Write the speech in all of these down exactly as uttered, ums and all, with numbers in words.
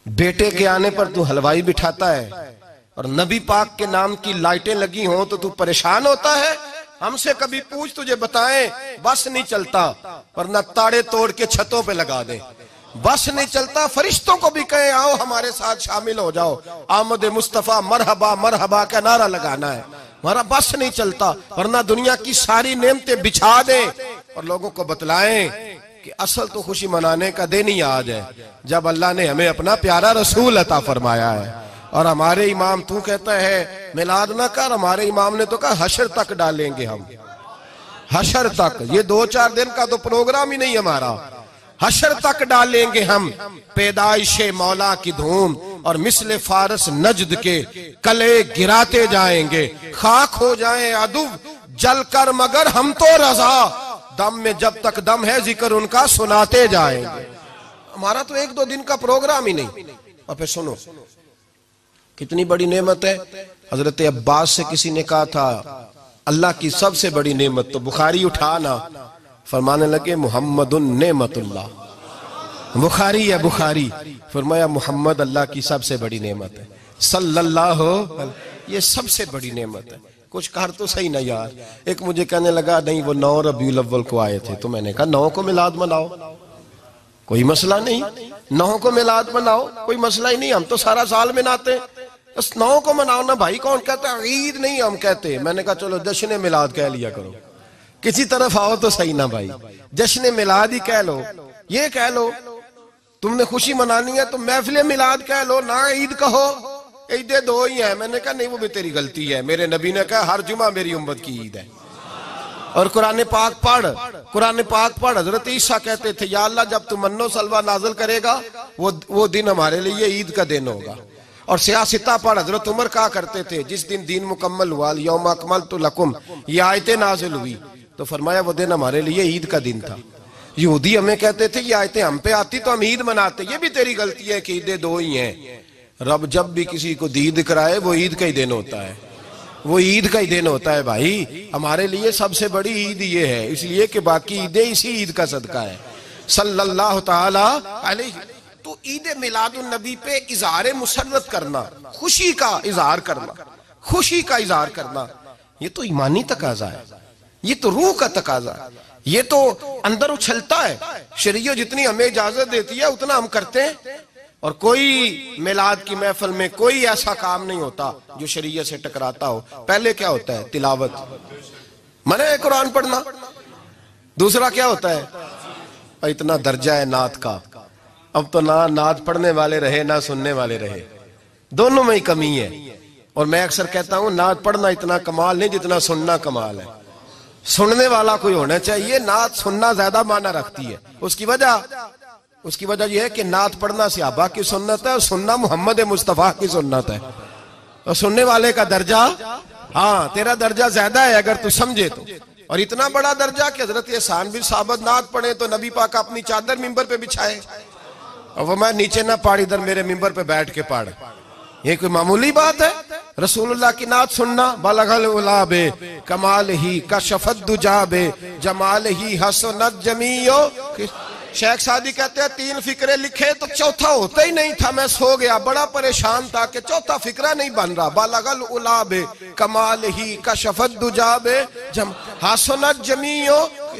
बेटे के आने पर तू हलवाई बिठाता है और नबी पाक के नाम की लाइटें लगी हों तो तू परेशान होता है। हमसे कभी पूछ, तुझे बताएं बस नहीं चलता, वरना ताड़े तोड़ के छतों पे लगा दे। बस नहीं चलता, फरिश्तों को भी कहें आओ हमारे साथ शामिल हो जाओ, आमद मुस्तफा मरहबा मरहबा का नारा लगाना है। हमारा बस नहीं चलता, वरना दुनिया की सारी नेमतें बिछा दे और लोगों को बतलाएं कि असल तो खुशी मनाने का दिन ही आज है जब अल्लाह ने हमें अपना प्यारा रसूल अता फरमाया है। और हमारे इमाम, तू कहता है मिलाद ना कर, हमारे इमाम ने तो कहा हशर तक डालेंगे हम, हशर तक। ये दो चार दिन का तो प्रोग्राम ही नहीं हमारा, हशर तक डालेंगे हम पैदाइशे मौला की धूम और मिसले फारस नजद के कले गिराते जाएंगे। खाक हो जाए अदु जल कर मगर हम तो रजा, दम में जब तक दम है जिक्र उनका सुनाते जाएंगे। हमारा तो एक दो दिन का प्रोग्राम ही नहीं। और फिर सुनो कितनी बड़ी नेमत है। हजरत अब्बास से किसी ने कहा था अल्लाह की सबसे बड़ी नेमत, तो बुखारी उठाना, फरमाने लगे मुहम्मदुन नेमतुल्लाह, बुखारी है बुखारी। फरमाया मुहम्मद अल्लाह की सबसे बड़ी नेमत है, सल्लल्लाहु, ये सबसे बड़ी नेमत है। कुछ कर तो सही ना यार। एक मुझे कहने लगा नहीं वो नौ रबीउल अव्वल को आए थे, तो मैंने कहा नौ को मिलाद मनाओ, कोई मसला नहीं, नौ को मिलाद मनाओ, कोई मसला ही नहीं, हम तो सारा साल मनाते, बस नौ को मनाओ ना भाई। कौन कहता है ईद नहीं हम कहते। मैंने कहा चलो जश्न मिलाद कह लिया करो, किसी तरफ आओ तो सही ना भाई, जश्न मिलाद ही कह लो। ये कह लो तुमने खुशी मनानी है तो महफिल मिलाद कह लो ना, ईद कहो, ईदे दो ही है। मैंने कहा नहीं वो भी तेरी गलती है, मेरे नबी ने कहा हर जुमा मेरी उम्मत की ईद है। और कुरान पाक पढ़, कुरान पाक पढ़। हजरत ईसा कहते थे या अल्लाह जब तू मन्नो सलवा नाजिल करेगा वो वो दिन हमारे लिए ईद का दिन होगा। और सियासिता पढ़। हजरत उमर कहा करते थे जिस दिन दीन मुकम्मल हुआ यौम अकमलतु लकुम, ये आयतें नाजिल हुई तो फरमाया वो दिन हमारे लिए ईद का दिन था। यहूदी हमें कहते थे ये आयतें हम पे आती तो हम ईद मनाते, ये भी तेरी गलती है कि ईदें दो ही हैं। रब जब भी किसी को दीद कराए वो ईद का ही दिन होता है, वो ईद का ही दिन होता है भाई। हमारे लिए सबसे बड़ी ईद ये है, इसलिए कि बाकी ईदें इसी ईद का सदका है सल्लल्लाहु ताला अलैहि। तो ईद मिलादुन नबी पे इजहार मुसर्रत करना, खुशी का इजहार करना, खुशी का इजहार करना, ये तो ईमानी तकाजा है, ये तो रूह का तकाजा है, ये तो अंदर उछलता है। शरीयत जितनी हमें इजाजत देती है उतना हम करते हैं। और कोई मिलाद की महफिल में कोई ऐसा काम नहीं होता जो शरीयत से टकराता हो। पहले क्या होता है तिलावत, मने कुरान पढ़ना। दूसरा क्या होता है, इतना दर्जा है नात का, अब तो ना नात पढ़ने वाले रहे ना सुनने वाले रहे, दोनों में ही कमी है। और मैं अक्सर कहता हूं नात पढ़ना इतना कमाल नहीं जितना सुनना कमाल है। सुनने वाला कोई होना चाहिए, नात सुनना ज्यादा माना रखती है। उसकी वजह उसकी वजह यह है कि नात पढ़ना सहाबा की सुन्नत है और सुनना मोहम्मद मुस्तफा की सुन्नत है। और सुनने वाले का दर्जा, हाँ तेरा दर्जा ज्यादा है अगर तू समझे तो। और इतना बड़ा दर्जा कि हजरत एहसान बिन साबित नात पढ़े तो नबी पाक अपनी चादर मिंबर पे बिछाए और वो मैं नीचे ना पढ़, इधर मेरे मिंबर पे बैठ के पढ़। ये कोई मामूली बात है? रसूलुल्लाह की नात सुनना, बलगल उलाबे कमाल ही कशफत दुजाबे जमाल ही हसनत जमीयो। शेख सादी कहते हैं तीन फिक्रे लिखे तो चौथा होता ही नहीं था, मैं सो गया, बड़ा परेशान था कि चौथा फिक्रा नहीं बन रहा। बलगल उलाबे कमाल ही कशफत दुजाबे जम हसनत जमीयो,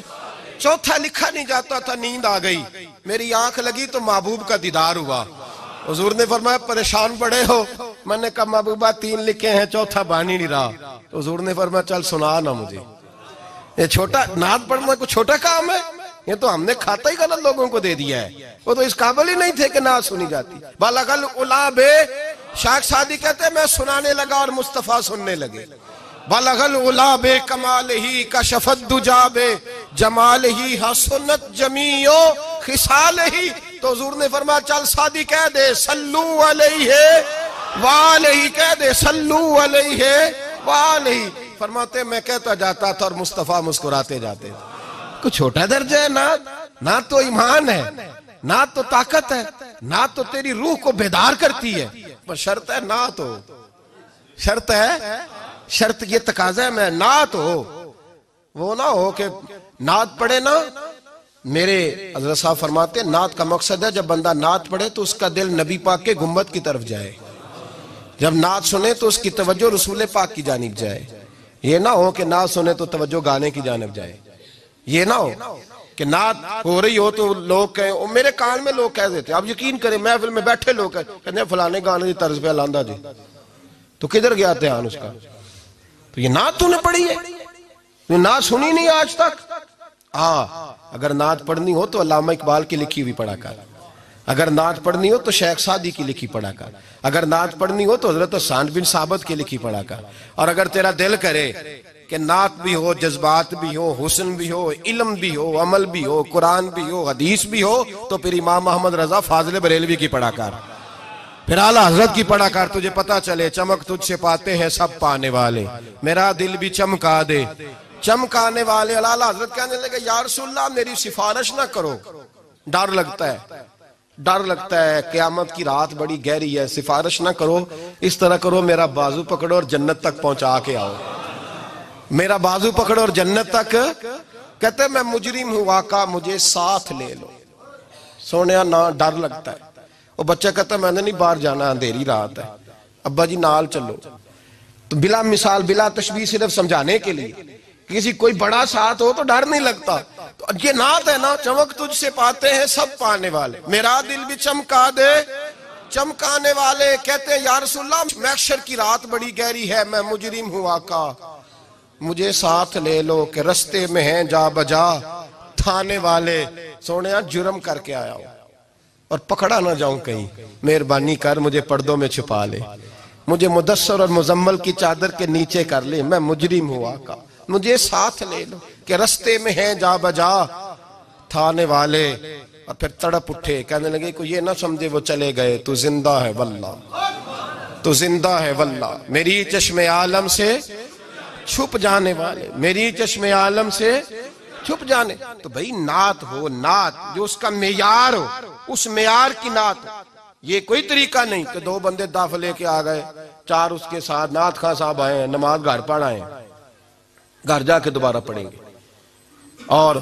चौथा लिखा नहीं जाता था। नींद आ गई, मेरी आंख लगी तो महबूब का दीदार हुआ। हुजूर ने फरमाया परेशान पड़े हो? मैंने कहा महबूबा तीन लिखे हैं चौथा बन ही नहीं रहा। तो हुजूर ने फरमाया चल सुना ना मुझे। ये छोटा नात पढ़ना कोई छोटा काम है? ये तो हमने खाता ही गलत लोगों को दे दिया है, वो तो इस काबिल ही नहीं थे कि नात सुनी जाती। बलगल उलाबे, शेख सादी कहते मैं सुनाने लगा और मुस्तफा सुनने लगे। बलगल उलाबे कमाल ही कशफत दुजाबे जमाल ही हसनत जमीयो खिसाल ही। तो हुजूर ने फरमाया चल सादी कह दे सल्लू अलैहि वालैहि, कह दे सल्लू अलैहि वालैहि। फरमाते मैं कहता जाता था और मुस्तफा मुस्कुराते जाते थे। कुछ छोटा दर्जा है ना? ना तो ईमान है, ना तो ताकत है, ना तो तेरी रूह को बेदार करती है, पर शर्त है ना तो शर्त है शर्त ये तकाजा है मैं नात हो, वो ना हो कि नात पढ़े ना मेरे हज़रत साहब फरमाते हैं नात का मकसद है जब बंदा नात पढ़े तो उसका दिल नबी पाक के गुम्बद की तरफ जाए, जब नात सुने तो उसकी तवज्जो रसूल पाक की जानिब जाए। ये ना हो कि नात सुने तो तवज्जो गाने की जानिब जाए। ये ना हो कि नात हो रही हो तो लोग कहें, और मेरे कान में लोग कह देते, आप यकीन करें महफिल में बैठे लोग कहते हैं फलाने गाने की तर्ज पे लांदा जी, तो किधर गया ध्यान उसका? तो ये नात तूने पढ़ी है, तूने नात सुनी नहीं आज तक? हाँ, अगर नात पढ़नी हो तो अल्लामा इकबाल की लिखी हुई पढ़ा कर, अगर नात पढ़नी हो तो शेख सादी की लिखी पढ़ा कर, अगर नात पढ़नी हो तो हजरत हसन बिन साबित की लिखी पढ़ा कर। और अगर तेरा दिल करे कि नात भी हो, जज्बात भी हो, हुस्न भी हो, इल्म भी हो, अमल भी हो, कुरान भी हो, हदीस भी हो, तो फिर इमाम मोहम्मद रजा फाजिल बरेलवी की पढ़ा कर, फिर आला हजरत की पढ़ा कर। तुझे पता चले चमक तुझसे पाते हैं सब पाने वाले, मेरा दिल भी चमका दे चमकाने वाले। आला हजरत कहने लगे या रसूलल्लाह मेरी सिफारिश ना करो, डर लगता है, डर लगता है, क़यामत की रात बड़ी गहरी है, सिफारिश ना करो, इस तरह करो मेरा बाजू पकड़ो और जन्नत तक पहुंचा के आओ, मेरा बाजू पकड़ो और जन्नत तक। कहते मैं मुजरिम हूं आका मुझे साथ ले लो। सोने ना डर लगता है। वो बच्चा कहता मैंने नहीं बाहर जाना, अंधेरी रात है, अब्बा जी नाल चलो। तो बिला मिसाल बिला तशबीह सिर्फ समझाने के लिए, किसी कोई बड़ा साथ हो तो डर नहीं लगता। तो ये नात है ना, चमक तुझसे पाते हैं सब पाने वाले, मेरा दिल भी चमका दे चमकाने वाले। कहते हैं या रसूलल्लाह महशर की रात बड़ी गहरी है, मैं मुजरिम हूं आका मुझे साथ ले लो, कि रस्ते में हैं जा बजा थाने वाले। सोने जुर्म करके आया हूं और पकड़ा ना जाऊं कहीं, मेहरबानी कर मुझे पर्दों में छुपा ले, मुझे मुदस्सर और मुजम्मल की चादर के नीचे कर ले, मैं मुजरिम हूं आका मुझे साथ ले लो, कि रस्ते में हैं जा बजा थाने वाले। और फिर तड़प उठे, कहने लगे कोई ये ना समझे वो चले गए, तू जिंदा है वल्ला, तू जिंदा है वल्ला, मेरी चश्मे आलम से छुप जाने वाले, मेरी चश्मे आलम से छुप जाने। तो भाई नात हो, नात जो उसका मेयार हो, उस मेयार की नात। ये कोई तरीका नहीं कि दो बंदे दाफ लेके आ गए, चार उसके साथ नात खां साहब आए हैं, नमाज घर पढ़ाए, घर जाके दोबारा पढ़ेंगे। और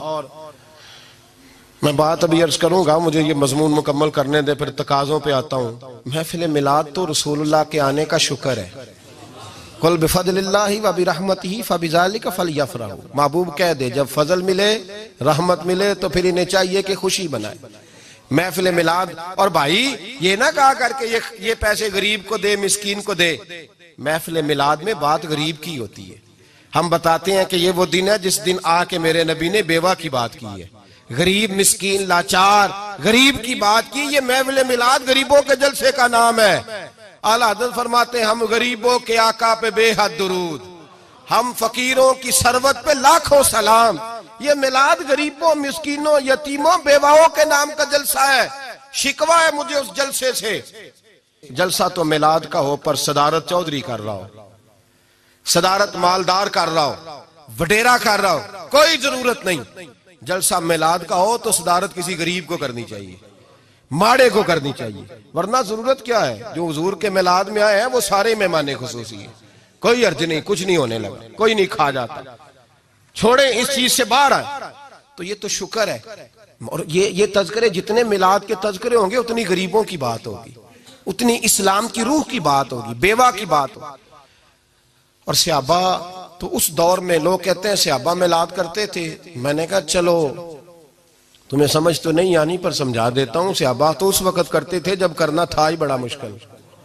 मैं बात अभी अर्ज करूंगा, मुझे ये मजमून मुकम्मल करने दे, फिर तकाजों पे आता हूँ। महफिल मिलाद तो रसूलुल्लाह के आने का शुक्र है। कुल बिफज़लिल्लाहि व बिरहमतिही फबिज़ालिका फलयफ़रहू। महबूब कह दे जब फजल मिले, रहमत मिले, तो फिर इन्हें चाहिए कि खुशी बनाए महफिल मिलाद। और भाई ये ना कहा करके ये ये पैसे गरीब को दे, मिस्कीन को दे। महफिल मिलाद में बात गरीब की होती है। हम बताते हैं कि ये वो दिन है जिस दिन आके मेरे नबी ने बेवा की बात की है, गरीब मिस्कीन लाचार गरीब की बात की। ये महफिल मिलाद गरीबों के जलसे का नाम है। आला हज़रत फरमाते हैं हम गरीबों के आका पे बेहद दुरूद, हम फकीरों की सरवत पे लाखों सलाम। ये मिलाद गरीबों मिस्कीनों यतीमों बेवाओं के नाम का जलसा है। शिकवा है मुझे उस जलसे से। जलसा तो मिलाद का हो पर सदारत चौधरी कर रहा हो, सदारत मालदार कर रहा हो, वडेरा कर रहा हो, कोई जरूरत नहीं। जलसा मिलाद का हो तो सदारत किसी गरीब को करनी चाहिए, माड़े को करनी चाहिए, वरना जरूरत क्या है। जो हुजूर के मिलाद में आए हैं वो सारे मेहमान खुसूसी है, कोई अर्ज नहीं, कुछ नहीं होने लगा, कोई नहीं खा जाता। छोड़े इस चीज से बाहर आए तो ये तो शुक्र है। और ये ये तज़किरे जितने मिलाद के तज़किरे होंगे उतनी गरीबों की बात होगी, उतनी इस्लाम की रूह की बात होगी, बेवा की बात होगी। और सहाबा तो उस दौर में लोग कहते हैं सहाबा मिलाद करते थे। मैंने कहा चलो तुम्हें समझ तो नहीं आनी पर समझा देता हूं। सहाबा तो उस वक्त करते थे जब करना था ही बड़ा मुश्किल,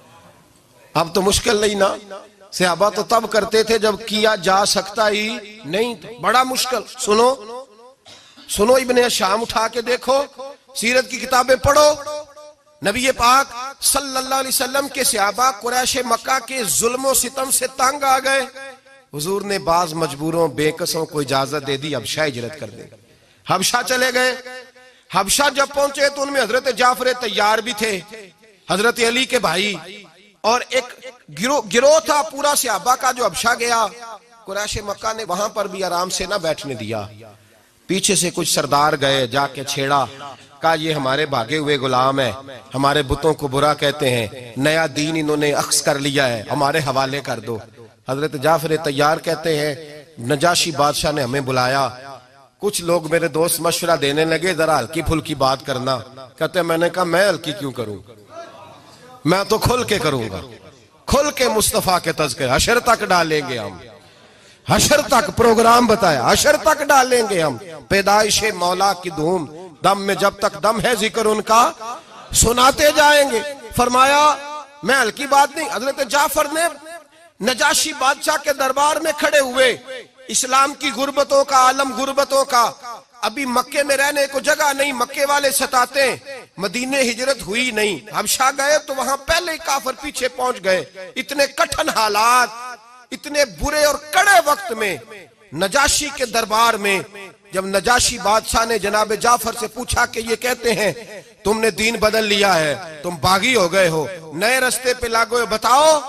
अब तो मुश्किल नहीं ना। सहाबा तो तब करते थे जब किया जा सकता ही नहीं था, बड़ा मुश्किल। सुनो सुनो इब्ने शाम उठा के देखो, सीरत की किताबें पढ़ो। नबी पाक सल्लल्लाहु अलैहि वसल्लम के सहाबा कुरैश मक्का के जुल्म सितम से तंग आ गए। हुजूर ने बाज मजबूरों बेकसों को इजाजत दे दी, हबशा हिजरत कर दे। हबशा चले गए। हबशा जब पहुंचे तो उनमें हजरत जाफर तैयार भी थे, हजरत अली के भाई, और एक गिरोह गिरोह था पूरा सहाबा का जो हबशा गया। कुरैश मक्का ने वहां पर भी आराम से ना बैठने दिया। पीछे से कुछ सरदार गए, जाके छेड़ा, कहा ये हमारे भागे हुए गुलाम है, हमारे बुतों को बुरा कहते हैं, नया दीन इन्होंने अख्स कर लिया है, हमारे हवाले कर दो। हजरत जाफर तैयार कहते हैं नजाशी बादशाह ने हमें बुलाया, कुछ लोग मेरे दोस्त मशवरा देने लगे जरा हल्की फुल्की बात करना। कहते मैंने कहा मैं हल्की क्यों करूं, मैं तो खुल के करूंगा, खुल के मुस्तफा के तज़किरे हशर तक डालेंगे हम, हशर तक प्रोग्राम बताया, हशर तक डालेंगे हम। पैदाइशे मौला की धूम, दम में जब तक दम है जिक्र उनका सुनाते जाएंगे। फरमाया मैं हल्की बात नहीं। हजरत जाफर ने नजाशी बादशाह के दरबार में खड़े हुए, इस्लाम की गुर्बतों का आलम, गुर्बतों का, अभी मक्के में रहने को जगह नहीं, मक्के वाले सताते, मदीने हिजरत हुई नहीं, हबशा गए तो वहां पहले ही काफिर पीछे पहुंच गए। इतने कठिन हालात, इतने बुरे और कड़े वक्त में नजाशी के दरबार में जब नजाशी बादशाह ने जनाब जाफर से पूछा कि ये कहते हैं तुमने दीन बदल लिया है, तुम बागी हो गए हो, नए रास्ते पे लागो, बताओ।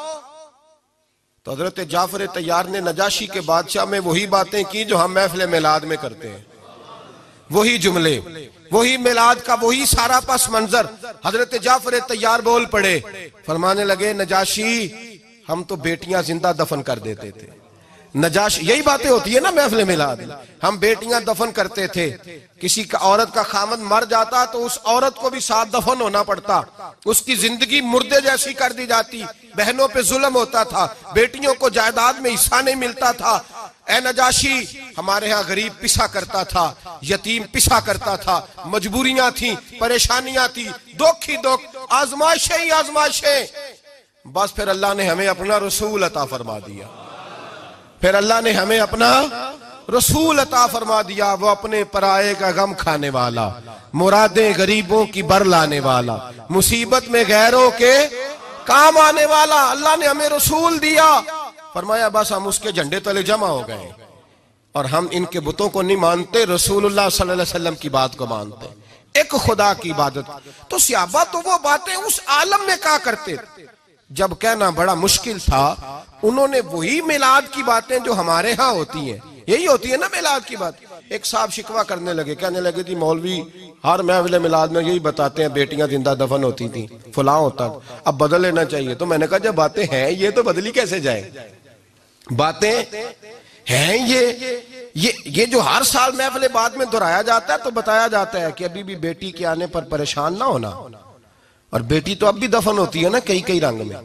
तो हजरत जाफर तैयार ने नजाशी के बादशाह में वही बातें की जो हम महफिल मिलाद में करते हैं, वही जुमले, वही मिलाद का वही सारा पस मंजर। हजरत जाफर तैयार बोल पड़े, फरमाने लगे नजाशी हम तो बेटियां जिंदा दफन कर देते थे। नजाशी, यही बातें होती है ना महफिल मिलाद, हम बेटियां दफन करते थे, किसी का औरत का खामद मर जाता तो उस औरत को भी साथ दफन होना पड़ता, उसकी जिंदगी मुर्दे जैसी कर दी जाती, बहनों पे जुल्म होता था, बेटियों को जायदाद में हिस्सा नहीं मिलता था। ए नजाशी हमारे यहाँ गरीब पिसा करता था, यतीम पिसा करता था, मजबूरियां थी, परेशानियां थी, दुख ही दुख, आजमाइशें ही आजमाइशें। बस फिर अल्लाह ने हमें अपना रसूल अता फरमा दिया, फिर अल्लाह ने हमें अपना रसूल अता फरमा दिया, वो अपने पराये का गम खाने वाला, मुरादें गरीबों की बर लाने वाला, मुसीबत में गैरों के काम आने वाला। अल्लाह ने हमें रसूल दिया, फरमाया बस हम उसके झंडे तले जमा हो गए और हम इनके बुतों को नहीं मानते, रसूलुल्लाह सल्लल्लाहु अलैहि वसल्लम की बात को मानते, एक खुदा की इबादत। तो सहाबा तो वो बातें उस आलम में कहा करते थे जब कहना बड़ा मुश्किल था, उन्होंने वही मिलाद की बातें जो हमारे यहाँ होती हैं, यही होती है ना मिलाद की बात। एक साहब शिकवा करने लगे, कहने लगे थी मौलवी हर महफिल मिलाद में यही बताते हैं बेटियां जिंदा दफन होती थी, फलां होता, अब बदल लेना चाहिए। तो मैंने कहा जब बातें हैं ये तो बदली कैसे जाए, बातें हैं ये ये ये जो हर साल महफिल बाद में दोहराया जाता है तो बताया जाता है कि अभी भी बेटी के आने पर परेशान ना होना। और बेटी तो अब भी दफन होती है ना कई कई रंग में,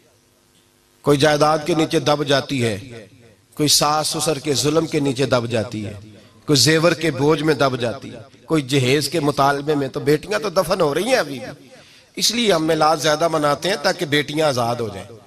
कोई जायदाद के नीचे दब जाती है, कोई सास ससुर के जुल्म के नीचे दब जाती है, कोई जेवर के बोझ में दब जाती है, कोई जहेज के मुतालबे में। तो बेटियां तो दफन हो रही हैं अभी भी, इसलिए हम मिलाद ज्यादा मनाते हैं ताकि बेटियां आजाद हो जाएं।